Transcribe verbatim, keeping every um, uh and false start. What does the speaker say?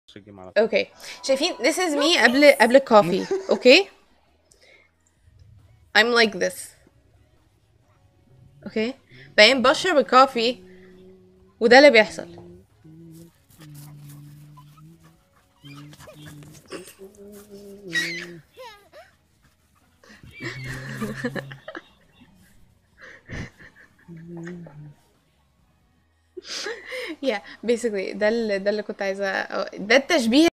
الجيم على طول. اوكي شايفين this is me قبل قبل الكوفي اوكي I'm like this اوكي بعدين بشرب الكوفي وده اللي بيحصل. yeah basically ده اللي ده اللي كنت عايزة ده التشبيه